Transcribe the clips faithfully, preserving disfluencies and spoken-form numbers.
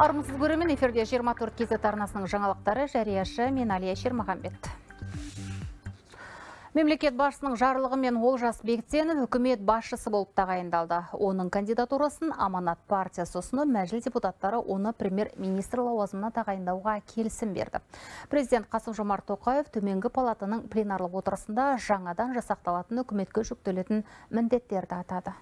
Армысыз көрермен, эфирде жиырма төрт кз арнасының жаңалықтары, жарияшы мен Алия Шермағамбет. Мемлекет басшысының жарлығымен Олжас Бектенов үкімет басшысы болып тағайындалды. Оның кандидатурасын Аманат партиясы ұсынып, мәжіліс депутаттары оны премьер-министр лауазымына тағайындауға келісім берді. Президент Қасым-Жомарт Тоқаев төменгі палатаның пленарлық отырысында жаңадан жасақталатын үкіметке жүктелетін міндеттерді атады.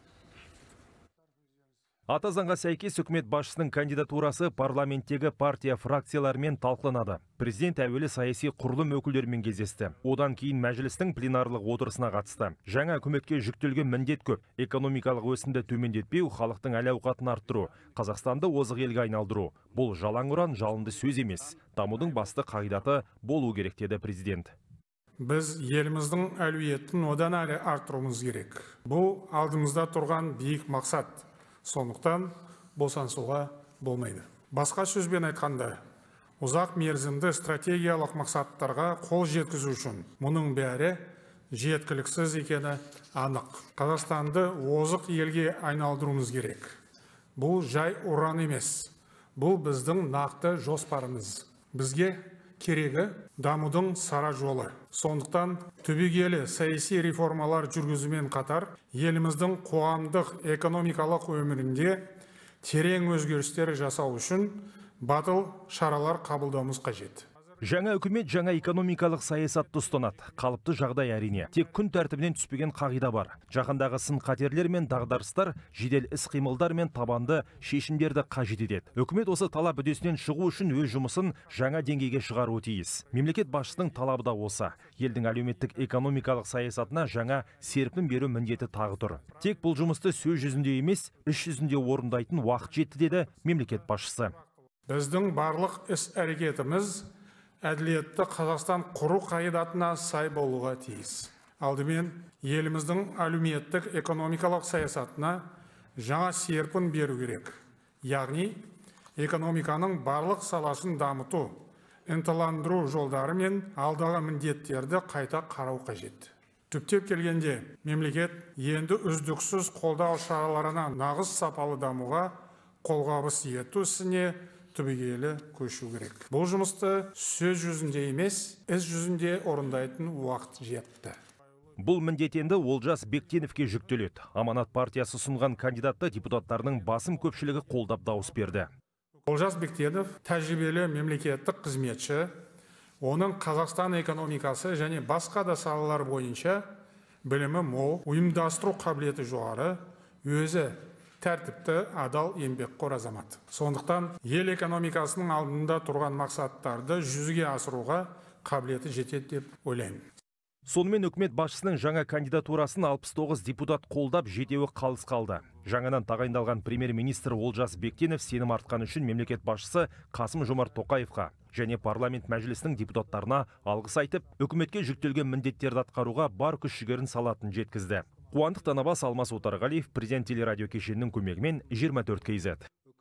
Ата заңға сәйкес үкімет басшысының кандидатурасы парламенттегі партия фракцияларымен талқыланады. Президент әуелі саяси құрылым өкілдерімен кездесті. Одан кейін мәжілістің пленарлық отырысына қатысты. Жаңа үкіметке жүктелген міндет көп. Экономикалық өсімді төмендетпеу, халықтың әл-ауқатын арттыру, Қазақстанды озық елге айналдыру. Бұл жалаң ұран, жалынды сөз емес. Дамудың басты қағидаты болу керек деді президент. Біз еліміздің әлеуетін одан әрі арттыруымыз керек. Бұл алдымызда тұрған биік мақсат. Сондықтан босаңсуға болмайды. Басқа сөзбен айтқанда, ұзақ мерзімді стратегиялық мақсаттарға қол жеткізу үшін мұның бәрі жеткіліксіз екені анық. Қазақстанды озық елге айналдыруымыз керек. Бұл жай ұран емес. Бұл біздің нақты жоспарымыз. Бізге керегі дамудың сара жолы. Сондықтан түбегейлі саяси реформалар жүргізумен қатар еліміздің қоғамдық экономикалық өмірінде терең өзгерістер жасау үшін батыл шаралар қабылдауымыз қажет. Жаңа үкімет жаңа экономикалық саясатты ұстанады. Қалыпты жағдай әрине. Тек күн тәртібінен түспеген қағида бар. Жаһандағы сын қатерлер мен дағдарыстар жедел іс-қимылдар мен табанды шешімдерді қажет етеді. Үкімет осы талап үдесінен шығу үшін өз жұмысын жаңа деңгейге шығаруы тиіс. Мемлекет басшысының талабы да осы. Елдің әлеуметтік экономикалық саясатына жаңа серпін беру міндеті тағы тұр. Тек бұл жұмысты сөз жүзінде емес, іс жүзінде орындайтын уақыт жетті деді мемлекет басшысы. Біздің барлық іс-әрекетіміз әділетті Қазақстан құру қағидатына сай болуға тиіс. Алдымен еліміздің әлеуметтік экономикалық саясатына жаңа серпін беру керек. Яғни экономиканың барлық саласын дамыту, ынталандыру жолдары мен алдағы міндеттерді қайта қарау қажет. Түптеп келгенде, мемлекет енді үздіксіз қолдау шараларына нағыз сапалы дамуға қолғабыс ету ісіне түбегейлі көшу керек. Бұл жұмысты сөз жүзінде емес, іс жүзінде орындайтын уақыт жетті. Бұл міндет енді Олжас Бектеновке жүктеледі. Аманат партиясы ұсынған кандидатты депутаттарының басым көпшілігі қолдап дауыс берді. Олжас Бектенов тәжірибелі мемлекеттік қызметші, оның Қазақстан экономикасы және басқа да салалар бойынша білімі мол, ұйымдастыру қабілеті жоғары, өзі тәртіпті, адал, еңбекқор азамат. Сондықтан ел экономикасының алдында тұрған мақсаттарды жүзеге асыруға қабілеті жетеді деп ойлаймын. Сонымен үкімет басшысының жаңа кандидатурасын алпыс тоғыз депутат қолдап, жетеуі қалыс қалды. Жаңадан тағайындалған премьер-министр Олжас Бектенов сенім артқан үшін мемлекет басшысы Қасым-Жомарт Тоқаевқа және парламент мәжілісінің депутаттарына алғыс айтып, үкіметке жүктелген міндеттерді атқаруға бар күш-жігерін салатынын жеткізді. Қуандық Танабас, Алмас Отарғалиев, президент телерадио кешенінің көмегімен жиырма төрт кз.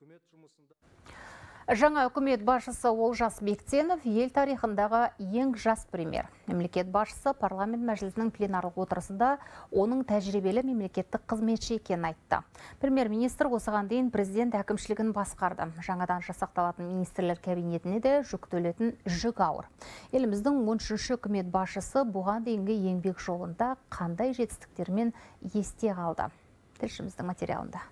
Жаңа үкімет басшысы Олжас Бектенов ел тарихындағы ең жас премьер. Мемлекет басшысы парламент мәжілісінің пленарлық отырысында оның тәжірибелі мемлекеттік қызметші екенін айтты. Премьер-министр осыған дейін президент әкімшілігін басқарды. Жаңадан жасақталатын министрлер кабинетіне де жүктелетін жүк ауыр. Еліміздің он үшінші үкімет басшысы бұған дейінгі еңбек жолында қандай жетістіктермен есте қалды? Тілшіміздің материалында.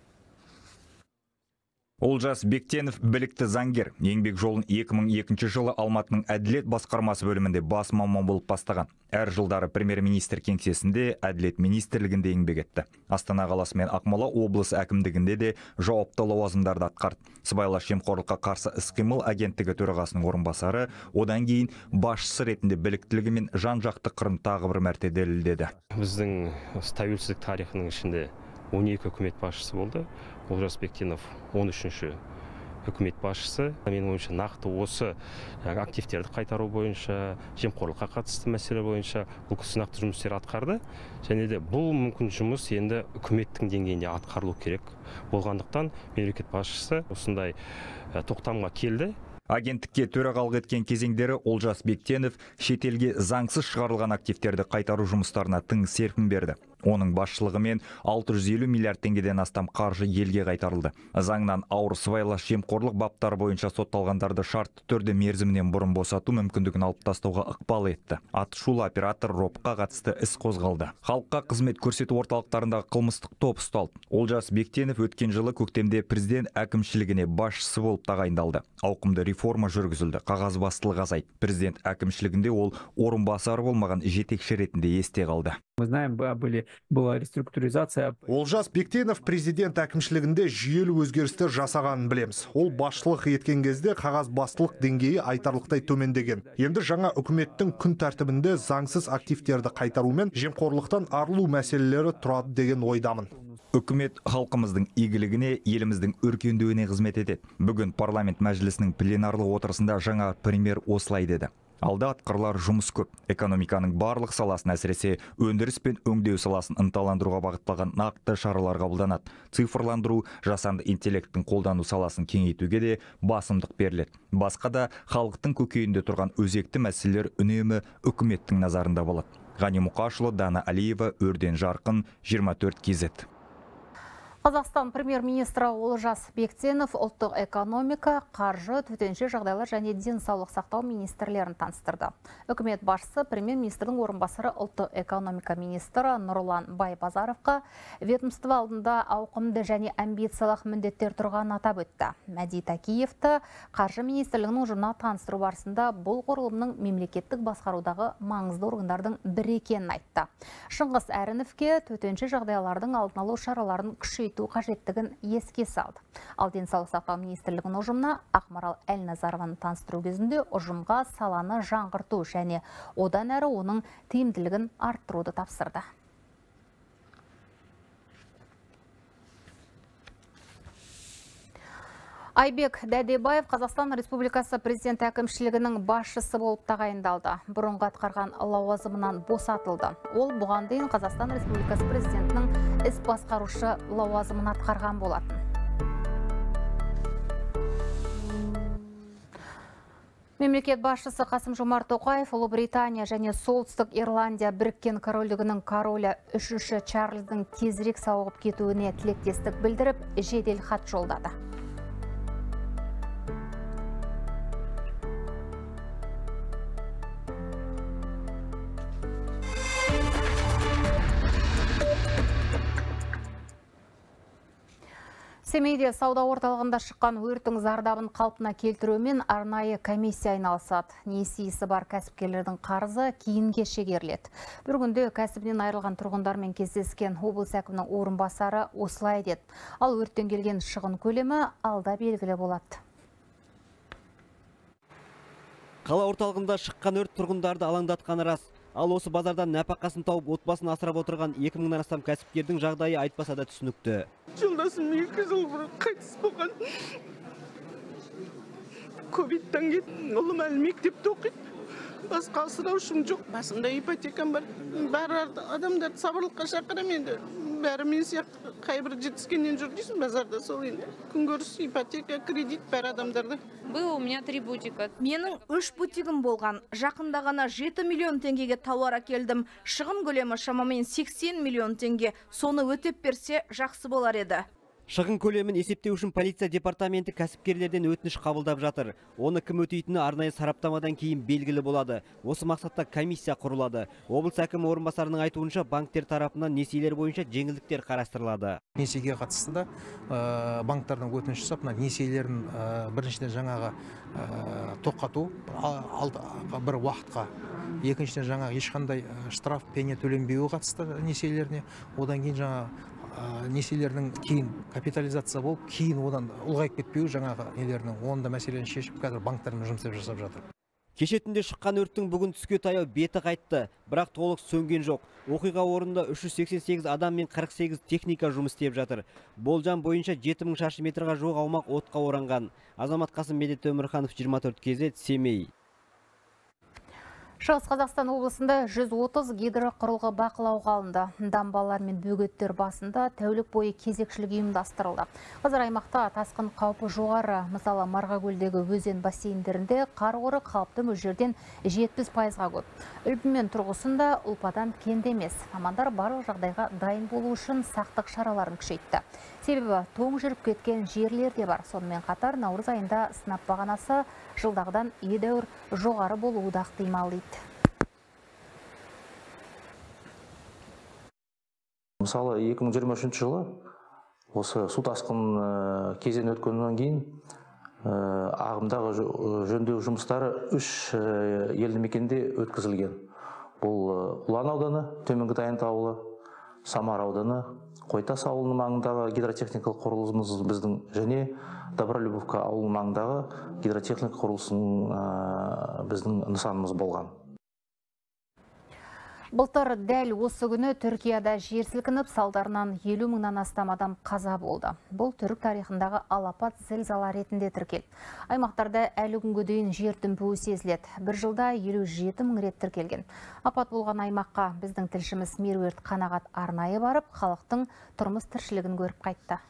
Олжас Бектенов білікті заңгер. Еңбек жолын екі мың екінші жылы Алматының әділет басқармасы бөлімінде бас маман болып бастаған. Әр жылдары премьер-министр кеңсесінде, әділет министрлігінде еңбек етті. Астана қаласы мен Ақмола облысы әкімдігінде де жауапты лауазымдарды атқарды. Сыбайлас жемқорлыққа қарсы іс-қимыл агенттігі төрағасының орынбасары, одан кейін басшысы ретінде біліктілігі мен жан-жақты қырын тағы бір мәрте дәлелдеді. Біздің тәуелсіздік тарихының ішінде он екі үкімет басшысы болды. Олжас Бектенов он үшінші үкімет басшысы. Менің ойымша нақты осы активтерді қайтару бойынша, жемқорлыққа қатысты мәселе бойынша бұл кісі нақты жұмыстар атқарды. Және де бұл мүмкін жұмыс енді үкіметтің деңгейінде атқарылу керек болғандықтан мемлекет басшысы осындай тоқтамға келді. Агенттікке төрағалық еткен кезеңдері Олжас Бектенов шетелге заңсыз шығарылған активтерді қайтару жұмыстарына тың серпін берді. Оның басшылығымен алты жүз елу миллиард теңгеден астам қаржы елге қайтарылды. Заңнан ауыр сыбайлас жемқорлық баптары бойынша сотталғандарды шартты түрде мерзімінен бұрын босату мүмкіндігін алып тастауға ықпал етті. Атышулы оператор ропқа қатысты іс қозғалды. Халыққа қызмет көрсету орталықтарындағы қылмыстық топ ұсталды. Олжас Бектенов өткен жылы көктемде президент әкімшілігіне басшысы болып тағайындалды. Ауқымды реформа жүргізілді. Қағазбастылық азайды. Президент әкімшілігінде ол орынбасары болмаған жетекші ретінде есте қалды. Мы знаем, были, была реструктуризация. Олжас Бектенов президент әкімшілігінде жүйелі өзгерістер жасағанын білеміз. Ол басшылық еткен кезде қағазбастылық деңгейі айтарлықтай төмендеген. Енді жаңа үкіметтің күн тәртібінде заңсыз активтерді қайтару мен жемқорлықтан арылу мәселелері тұрады деген ойдамын. Үкімет халқымыздың игілігіне, еліміздің өркендеуіне қызмет етеді. Бүгін парламент мәжілісінің пленарлы отырысында жаңа премьер осылай деді. Алда атқарылар жұмыс көп. Экономиканың барлық саласын, әсіресе өндіріс пен өңдеу саласын ынталандыруға бағытталған нақты шаралар қабылданады. Цифрландыру, жасанды интеллекттің қолдану саласын кеңейтуге де басымдық беріледі. Басқа да халықтың көкейінде тұрған өзекті мәселелер үнемі үкіметтің назарында болады. Ғани Мұқашұлы, Дана Алиева, Өрден Жарқын, жиырма төрт кей зет. Қазақстан премьер-министрі Олжас Бектенов ұлттық экономика, қаржы, төтенше жағдайлар және денсаулық сақтау министрлерін таныстырды. Үкімет басшысы премьер-министрдің орынбасары ұлттық экономика министрі Нұрлан Байбазаровқа ведомство алдында ауқымды және амбициялық міндеттер тұрғанын атап өтті. Мәди Такиевті қаржы министрлігінің ұжымына таныстыру барысында бұл құрылымның мемлекеттік басқарудағы маңызды органдардың бірі екенін айтты. Шыңғыс Әріновке төтенше жағдайлардың алдын алу шараларын күшейту қажеттігін еске салды. Ал денсаулық сақтау министрлігінің ұжымына Ақмарал Әлназарованы таныстыру кезінде ұжымға саланы жаңғырту және одан әрі оның тиімділігін арттыруды тапсырды. Айбек Дәдебаев Қазақстан Республикасы президент әкімшілігінің басшысы болып тағайындалды. Бұрынғы атқарған лауазымынан босатылды. Ол бұған дейін Қазақстан Республикасы президентінің іс басқарушы лауазымын атқарған болатын. Мемлекет басшысы Қасым-Жомарт Тоқаев Ұлыбритания және Солтүстік Ирландия Біріккен Корольдігінің королі үшінші Чарльздың тезірек сауығып кетуіне тілектестік білдіріп, жедел хат жолдады. Семейде сауда орталығында шыққан өрттің зардабын қалпына келтірумен арнайы комиссия айналысады. Несиесі бар кәсіпкерлердің қарызы кейінге шегеріледі. Бір күнде кәсібінен айырылған тұрғындармен кездескен облыс әкімінің орынбасары осылай деді. Ал өрттен келген шығын көлемі алда белгілі болады. Қала орталығында шыққан өрт тұрғындарды алаңдатқаны рас. Ал осы базардан нәпақасын тауып отбасын асырап отырған екі мыңнан астам кәсіпкердің жағдайы айтпаса да түсінікті. Жолдасым екі жыл бұрын қайтыс болған. Ковидтан кетті. Ұлым әлі мектепте оқиды. Басқа асыраушым жоқ. Басымда ипотекам бар. Бәрі адамдарды сабырлыққа шақырамын енді. Бәрі мен сияқты қайбір жетіскеннен жүр дейсің базарда, сол енді. Күнкөріс, ипотека, кредит бәрі адамдарды. Было у меня три бутика. Менің үш бутигім болған. Жақында ғана жеті миллион теңгеге тауар әкелдім. Шығын көлемі шамамен сексен миллион теңге. Соны өтеп берсе жақсы болар еді. Шығын көлемін есептеу үшін полиция департаменті кәсіпкерлерден өтініш қабылдап жатыр. Оны кім өтейтіні арнайы сараптамадан кейін белгілі болады. Осы мақсатта комиссия құрылады. Облыс әкімі орынбасарының айтуынша банктер тарапынан несиелер бойынша жеңілдіктер қарастырылады. Несиеге қатысты да банктардан өтініш жасап, несиелерін біріншіден жаңағы тоқтату бір уақытқа, екіншіден жаңағы ешқандай штраф пене төленбеуі қатысты несиелеріне, одан кейін жаңа несиелердің кейін капитализация болып, кейін одан ұлғайып кетпеуі жаңағы нелерінің, онда мәселені шешіп, қазір банктармен жұмыс жасап жатыр. Кеше түнде шыққан өрттің бүгін түске таяу беті қайтты, бірақ толық сөнген жоқ. Оқиға орнында үш жүз сексен сегіз адам мен қырық сегіз техника жұмыс істеп жатыр. Болжам бойынша жеті мың шаршы метрға жуық аумақ отқа оранған. Азамат Қасым, Медет Өмірханов, жиырма төрт кей зет, Семей. Шығыс Қазақстан облысында жүз отыз гидроқұрылғы бақылауға алынды. Дамбалар мен бөгеттер басында тәулік бойы кезекшілік ұйымдастырылды. Қазір аймақта тасқын қаупі жоғары. Мысалы, Марғакөлдегі өзен бассейндерінде қар қоры қалыпты мөлшерден жетпіс пайызға көп. Үлпі мен тұрғысында ұлпадан кенде емес. Мамандар барлық жағдайға дайын болу үшін сақтық шараларын күшейтті. Себебі тоң жүріп кеткен жерлер де бар. Сонымен қатар наурыз айында сынап бағанасы жылдағыдан едәуір жоғары болуы да ықтимал дейді. Мысалы, екі мың жиырма үшінші жылы осы су тасқын кезең өткеннен кейін ағымдағы жөндеу жұмыстары үш елді мекенде өткізілген. Бұл Ұлан ауданы, Төменгі Тайынты ауылы, Самар ауданы, Қойтас ауылының маңындағы гидротехникалық құрылысымыз біздің және Добролюбовка ауылының маңындағы гидротехникалық құрылысының біздің нысанымыз болған. Былтыр дәл осы күні Түркияда жер сілкініп, салдарынан елу мыңнан астам адам қаза болды. Бұл түрік тарихындағы алапат зілзала ретінде тіркелді. Аймақтарда әлі күнге дейін жер дүмпуі сезіледі. Бір жылда елу жеті мың рет тіркелген. Апат болған аймаққа біздің тілшіміз Меруерт Қанағат арнайы барып, халықтың тұрмыс тіршілігін көріп қайтты.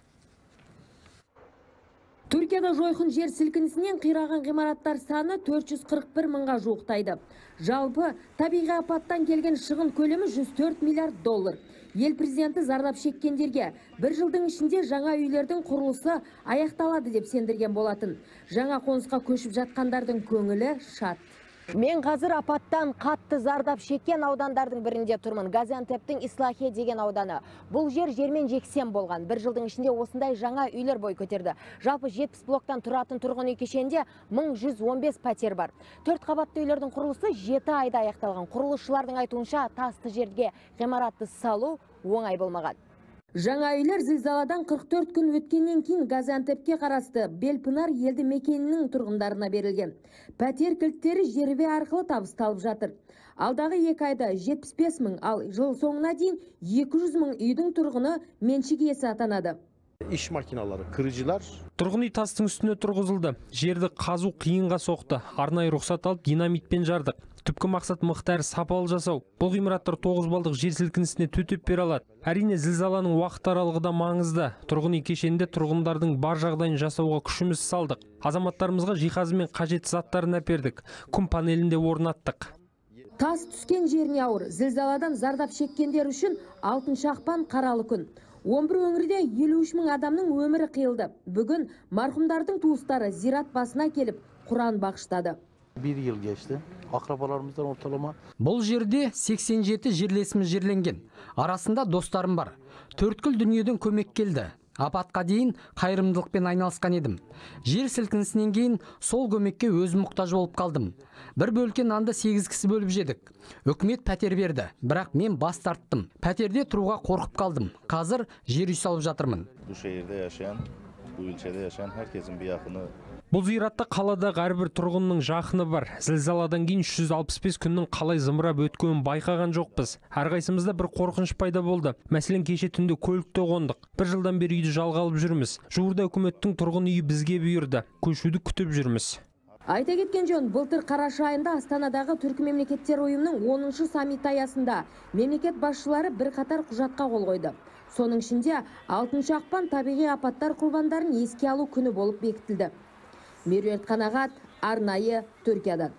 Түркияда жойқын жер сілкінісінен қираған ғимараттар саны төрт жүз қырық бір мыңға жуықтайды. Жалпы табиғи апаттан келген шығын көлемі жүз төрт миллиард доллар. Ел президенті зардап шеккендерге бір жылдың ішінде жаңа үйлердің құрылысы аяқталады деп сендірген болатын. Жаңа қонысқа көшіп жатқандардың көңілі шат. Мен қазір апаттан қатты зардап шеккен аудандардың бірінде тұрмын. Газиантептің Ислахия деген ауданы. Бұл жер жермен жексен болған. Бір жылдың ішінде осындай жаңа үйлер бой көтерді. Жалпы жетпіс блоктан тұратын тұрғын үй кешенінде мың жүз он бес пәтер бар. Төрт қабатты үйлердің құрылысы жеті айда аяқталған. Құрылысшылардың айтуынша тасты жерге ғимаратты салу оңай болмаған. Жаңа үйлер зілзаладан қырық төрт күн өткеннен кейін Газиантепке қарасты Белпынар елді мекенінің тұрғындарына берілген. Пәтер кілттері жеребе арқылы табысталып жатыр. Алдағы екі айда жетпіс бес мың, ал жыл соңына дейін екі жүз мың үйдің тұрғыны меншік иесі атанады. İş makiнаları, kırıcılar. Тұрғын үй тастың үстіне тұрғызылды. Жерді қазу қиынға соқты. Арнайы рұқсат алып динамитпен жардық. Түпкі мақсат мықты әрі сапалы жасау. Бұл ғимараттар тоғыз балдық жер сілкінісіне төтеп бере алады. Әрине зілзаланың уақыт аралығы да маңызды. Тұрғын үй кешенінде тұрғындардың бар жағдайын жасауға күшіміз салдық. Азаматтарымызға жиһазы мен қажетті заттарын әпердік. Күн панелінде орнаттық. Тас түскен жеріне ауыр. Зілзаладан зардап шеккендер үшін алтыншы ақпан қаралы күн. он бір өңірде елу үш мың адамның өмірі қиылды. Бүгін марқұмдардың туыстары зират басына келіп Құран бағыштады. Bir yıl geçti. Akrabalarımızdan ortalama. Бұл жерде сексен жеті жерлесіміз жерленген. Арасында достарым бар. Төрткүл дүниеден көмек келді. Апатқа дейін қайырымдылықпен айналысқан едім. Жер сілкінісінен кейін сол көмекке өзім мұқтаж болып қалдым. Бір бөлке нанды сегіз кісі бөліп жедік. Үкімет пәтер берді, бірақ мен бас тарттым. Пәтерде тұруға қорқып қалдым. Қазір жер үй салып жатырмын. Bu şehirde yaşayan, bu ilçede yaşayan herkesin bir yakını. Бұл зиратта қаладағы әрбір тұрғынның жақыны бар. Зілзаладан кейін үш жүз алпыс бес күннің қалай зымырап өткенін байқаған жоқпыз. Әрқайсымызда бір қорқыныш пайда болды. Мәселен, кеше түнде көлікте қондық. Бір жылдан бері үйді жалға алып жүрміз. Жуырда үкіметтің тұрғын үйі бізге бұйырды. Көшуді күтіп жүрміз. Айта кеткен жөн, былтыр қараша айында Астанадағы түркі мемлекеттер ұйымының оныншы саммиті аясында мемлекет басшылары бір қатар құжатқа қол қойды. Соның ішінде алтыншы ақпан табиғи апаттар құрбандарын еске алу күні болып бекітілді. Меруерт Қанағат, арнайы Түркиядан.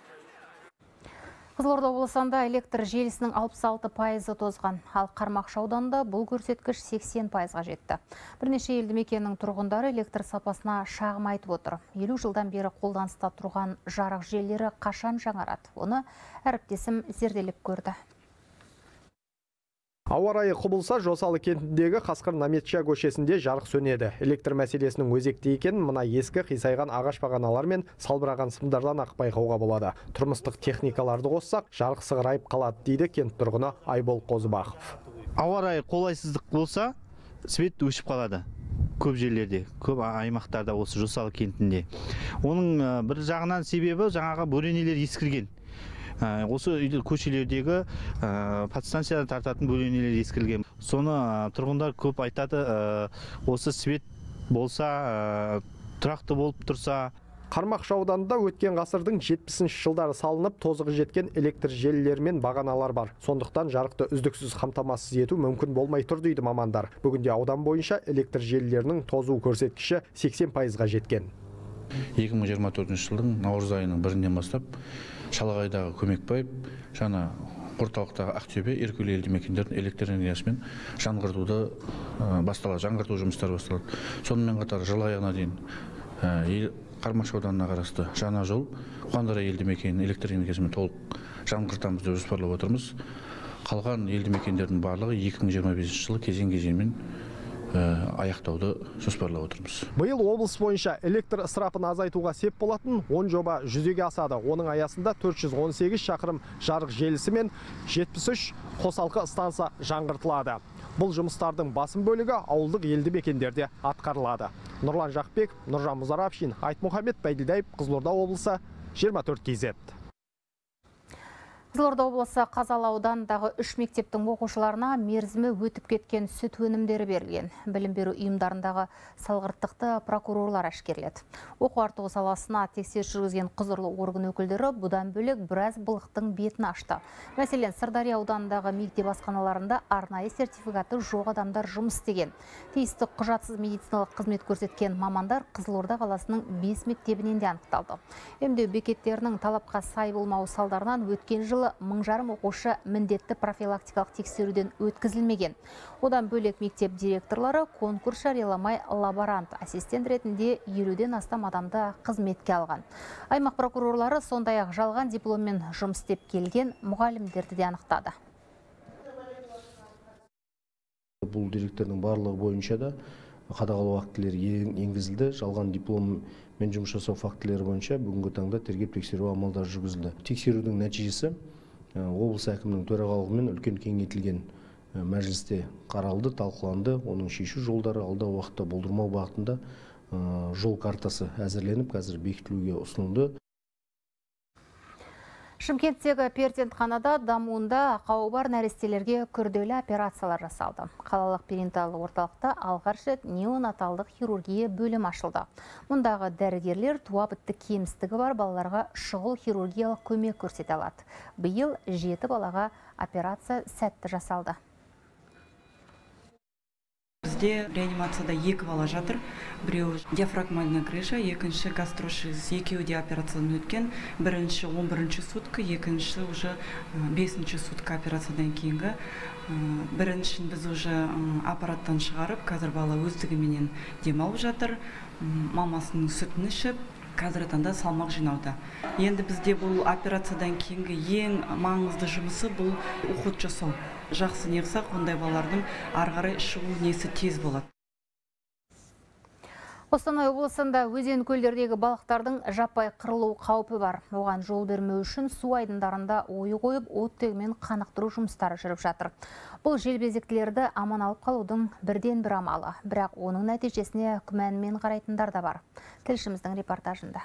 Қызылорда облысында электр желісінің алпыс алты пайызы тозған, ал Қармақшы ауданында бұл көрсеткіш сексен пайызға жетті. Бірнеше елді мекеннің тұрғындары электр сапасына шағым айтып отыр. елу жылдан бері қолданыста тұрған жарық желілері қашан жаңарады? Оны әріптесім зерделеп көрді. Ауа райы құбылса, Жосалы кентіндегі Қасқыр Наметша көшесінде жарық сөнеді. Электр мәселесінің өзекті екенін мына ескі қисайған ағаш бағаналар мен салбыраған сымдардан ақ байқауға болады. Тұрмыстық техникаларды қоссақ, жарық сығырайып қалады дейді кент тұрғыны Айбол Қозыбақов. Ауа райы қолайсыздық болса, свет өшіп қалады. Көп жерлерде, көп аймақтарда осы Жосалы кентінде. Оның бір жағынан себебі жаңағы бөренелер ескірген. Осы көшелердегі подстанциядан тартатын бөлінелер ескірген. Соны тұрғындар көп айтады, осы свет болса, тұрақты болып тұрса. Қармақшы ауданында өткен ғасырдың жетпісінші жылдары салынып, тозығы жеткен электр желілері мен бағаналар бар. Сондықтан жарықты үздіксіз қамтамасыз ету мүмкін болмай тұр дейді мамандар. Бүгінде аудан бойынша электр желілерінің тозу көрсеткіші сексен пайызға жеткен. екі мың жиырма төртінші жылдың наурыз айының бірінен бастап шалғайдағы Көмекбай, жаңа орталықтағы Ақтөбе, Еркөл елді мекендердің электр энергиясымен жаңғыртуды басталады, жаңғырту жұмыстары басталады. Сонымен қатар жыл аяғына дейін Қармақшы ауданына қарасты жаңа жол, Қуандара елді мекенінің электр энергиясымен толық жаңғыртамыз деп жоспарлап отырмыз. Қалған елді мекендердің барлығы екі мың жиырма бесінші жылы кезең-кезеңмен аяқтауды жоспарлап отырмыз. Биыл облыс бойынша электр ысырапын азайтуға сеп болатын он жоба жүзеге асады. Оның аясында төрт жүз он сегіз шақырым жарық желісі мен жетпіс үш қосалқы станса жаңғыртылады. Бұл жұмыстардың басым бөлігі ауылдық елді мекендерде атқарылады. Нұрлан Жақбек, Нұржан Мұзарапшин, Айтмұхамед Байділдаев, Қызылорда облысы, жиырма төрт кей зет. Қызылорда облысы Қазалы ауданындағы үш мектептің оқушыларына мерзімі өтіп кеткен сүт өнімдері берілген. Білім беру ұйымдарындағы салғырттықты прокурорлар әшкерледі. Оқу арту саласына тексеріс жүргізген құзырлы орган өкілдері бұдан бөлек біраз былықтың бетін ашты. Мәселен, Сырдария ауданындағы мектеп асханаларында арнайы сертификаты жоқ адамдар жұмыс істеген. Тиісті құжатсыз медициналық қызмет көрсеткен мамандар Қызылорда қаласының бес мектебінен де анықталды. Емдеу бекеттерінің талапқа сай болмауы салдарынан өткен жылы мың жарым оқушы міндетті профилактикалық тексеруден өткізілмеген. Одан бөлек мектеп директорлары конкурс жарияламай лаборант ассистент ретінде елуден астам адамды қызметке алған. Аймақ прокурорлары сондай-ақ жалған дипломмен жұмыс істеп келген мұғалімдерді де анықтады. Бұл директордың барлығы бойынша да қадағалау актілері енгізілді. Жалған диплом мен жұмыс жасау фактілері бойынша бүгінгі таңда тергеп тексеру амалдары жүргізілді. Тексерудің нәтижесі облыс әкімінің төрағалығымен үлкен кеңейтілген мәжілісте қаралды, талқыланды. Оның шешу жолдары алдағы уақытта болдырмау бағытында жол картасы әзірленіп, қазір бекітілуге ұсынылды. Шымкенттегі перзентханада дамуында ақауы бар нәрестелерге күрделі операциялар жасалды. Қалалық перинаталдық орталықта алғаш рет неонаталдық хирургия бөлім ашылды. Мұндағы дәрігерлер туа бітті кемістігі бар балаларға шұғыл хирургиялық көмек көрсете алады. Биыл жеті балаға операция сәтті жасалды. Бізде реанимацияда екі бала жатыр. Біреуі диафрагмальная крыша, екінші гастрошиз, екеуі де операциядан өткен. Бірінші он бірінші сутка, екінші уже бесінші сутка операциядан кейінгі. Біріншін біз уже аппараттан шығарып, қазір бала өздігіменен демалып жатыр. Мамасының сүтін ішіп, қазір таңда салмақ жинауда. Енді бізде бұл операциядан кейінгі ең маңызды жұмысы бұл уход жасау. Жақсы неғсақ, ондай балалардың арғары шығу несі тез болады. Қостанай облысында өзен көлдердегі балықтардың жаппай қырылу қаупі бар. Оған жол бермеу үшін су айдындарында ойы қойып, оттегімен қанықтыру жұмыстары жүріп жатыр. Бұл желбезектілерді аман алып қалудың бірден бір амалы. Бірақ оның нәтижесіне күмәнмен қарайтындар да бар. Тілшіміздің репортажында.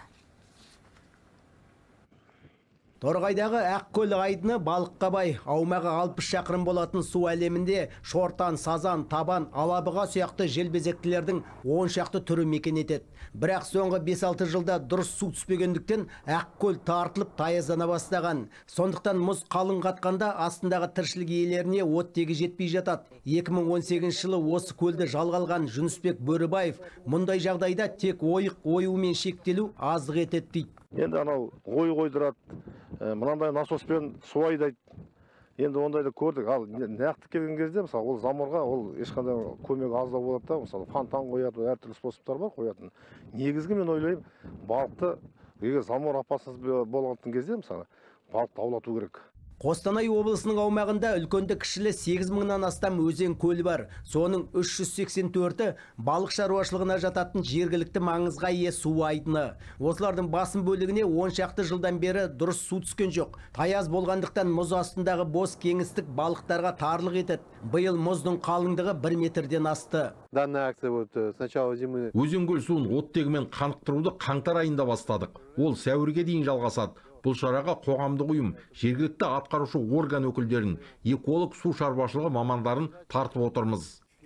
Торғайдағы Ақкөл айдыны балыққа бай. Аумағы алпыс шақырым болатын су әлемінде шортан, сазан, табан, алабыға сияқты желбезектілердің он шақты түрі мекен етеді. Бірақ соңғы бес алты жылда дұрыс су түспегендіктен Ақкөл тартылып таяздана бастаған. Сондықтан мұз қалың қатқанда астындағы тіршілік иелеріне оттегі жетпей жатады. екі мың он сегізінші жылы осы көлді жалға алған Жүнісбек Бөрібаев мұндай жағдайда тек ойық оюмен шектелу аздық етеді дейді. Енді анау ой қойдырады, мынандай насоспен су айдайды. Енді ондайды көрдік. Ал нақты келген кезде, мысалы, ол заморға ол ешқандай көмек аздау болады да, мысалы, фонтан қояды, әртүрлі способтар бар қоятын. Негізгі мен ойлаймын, балықты егер замор апасыз болғандықтың кезде, мысалы, балықты аулату керек. Қостанай облысының аумағында үлкенді кішілі сегіз мыңнан астам өзен көлі бар. Соның үш жүз сексен төрті балық шаруашылығына жататын жергілікті маңызға ие су айдыны. Осылардың басым бөлігіне он шақты жылдан бері дұрыс су түскен жоқ. Таяз болғандықтан мұз астындағы бос кеңістік балықтарға тарлық етеді. Биыл мұздың қалыңдығы бір метрден асты. Данная акция вот сначала зимы. Өзен көл суын оттегімен қанықтыруды қаңтар айында бастадық. Ол сәуірге дейін жалғасады. Бұл шараға қоғамдық ұйым, жергілікті атқарушы орган өкілдерін, эколог су шаруашылығы мамандарын тартып отырмыз.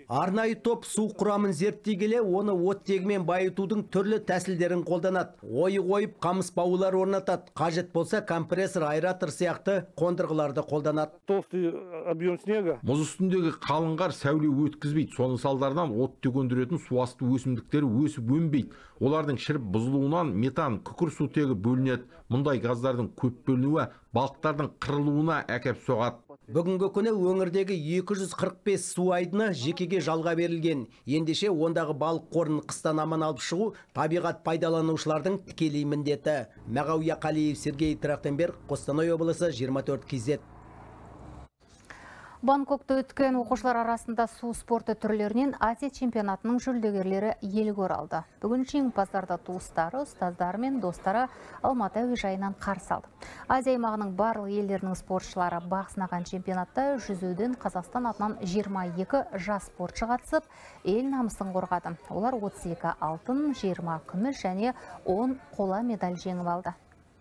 Арнайы топ су құрамын зерттей келе, оны оттегімен байытудың түрлі тәсілдерін қолданады. Ойы қойып, қамыс баулар орнатады. Қажет болса, компрессор, аэратор сияқты қондырғыларды қолданады. Толстый объем снега. Мұз үстіндегі қалың қар сәуле өткізбейді. Соның салдарынан оттек өндіретін су асты өсімдіктері өсіп өнбейді. Олардың шіріп бұзылуынан метан, күкірт сутегі бөлінеді. Мұндай газдардың көп бөлінуі балықтардың қырылуына әкеп соғады. Бүгінгі күні өңірдегі екі жүз қырық бес су айдыны жекеге жалға берілген. Ендеше ондағы балық қорын қыстан аман алып шығу табиғат пайдаланушылардың тікелей міндеті. Мағауия Қалиев, Сергей Трахтенберг, Қостанай облысы, жиырма төрт кей зет. Бангкокта өткен оқушылар арасында су спорты түрлерінен Азия чемпионатының жүлдегерлері елге оралды. Бүгін жеңімпаздарды туыстары, ұстаздары мен достары Алматы әуежайынан қарсы алды. Азия аймағының барлық елдерінің спортшылары бақ сынаған чемпионатта жүзуден Қазақстан атынан жиырма екі жас спортшы қатысып, ел намысын қорғады. Олар отыз екі алтын, жиырма күміс және он қола медаль жеңіп алды.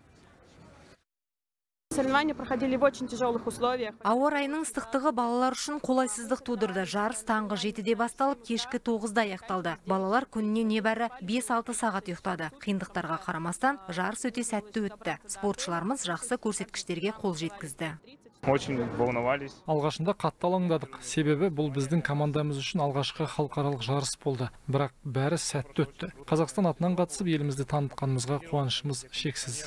Соревнования проходили в очень тяжелых условиях. Ауа райының ыстықтығы балалар үшін қолайсыздық тудырды. Жарыс таңғы жетіде басталып, кешкі тоғызда аяқталды. Балалар күніне небәрі бес алты сағат ұйықтады. Қиындықтарға қарамастан жарыс өте сәтті өтті. Спортшыларымыз жақсы көрсеткіштерге қол жеткізді. Очень волновались. Алғашында қатты алаңдадық. Себебі бұл біздің командамыз үшін алғашқы халықаралық жарыс болды. Бірақ бәрі сәтті өтті. Қазақстан атынан қатысып, елімізді танытқанымызға қуанышымыз шексіз.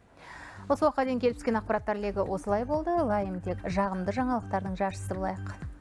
Осы уақытқа дейін келіп түскен ақпараттар легі осылай болды. Лайым тек жағымды жаңалықтардың жаршысы болайық.